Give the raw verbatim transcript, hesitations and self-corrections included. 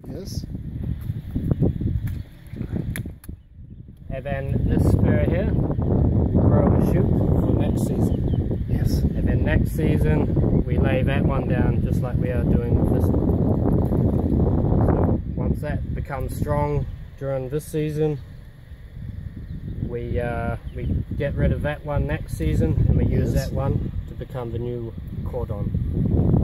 Yes. And then this spur here, grow a shoot for next season. Yes. And then next season, we lay that one down just like we are doing with this one. So once that becomes strong during this season, we uh, we get rid of that one next season, and we use Yes. that one to become the new cordon.